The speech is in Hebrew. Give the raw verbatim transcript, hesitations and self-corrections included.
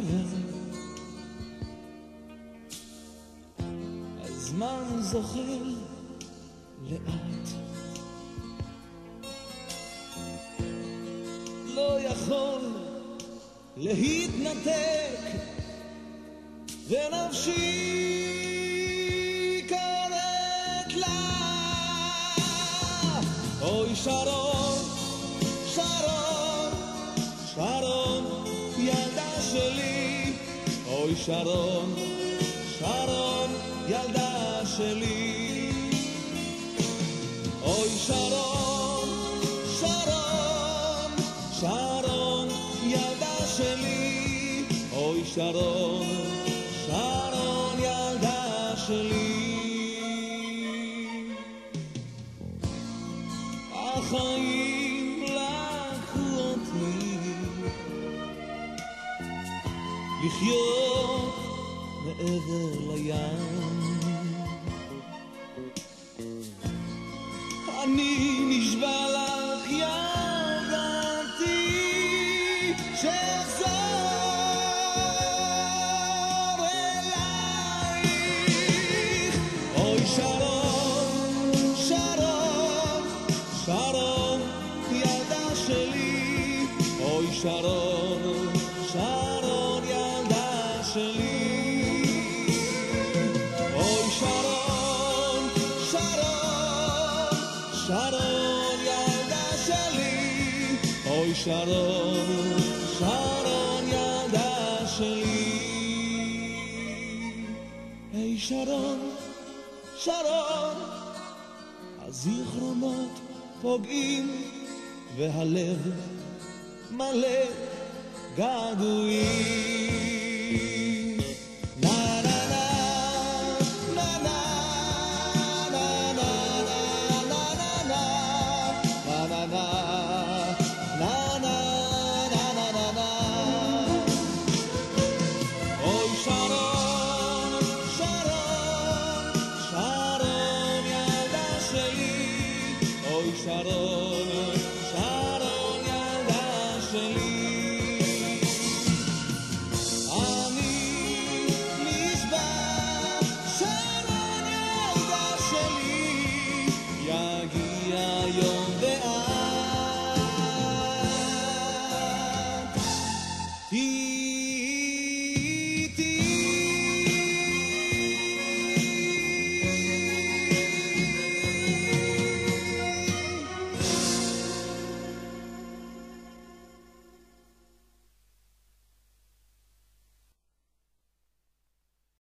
עובר, הזמן זוחל לאט, לא יכול להתנתק, ונפשי קוראת לה. אוי שרון, שרון, שרון, ילדה שלי. אוי שרון, שרון, ילדה שלי. אוי שרון, שרון, שרון, ילדה שלי. אוי שרון, שרון, ילדה שלי. החיים לקחו אותי לחיות מעבר לים. אני נשבע לך ילדתי שאחזור אלייך. אוי שרון, שרון, שרון, ילדה שלי. אוי שרון, שרון, ילדה שלי. אוי שרון, שרון, שרון, ילדה שלי. אוי שרון, שרון, ילדה שלי. היי שרון, שרון, הזיכרונות פוגעים והלב מלא געגועים.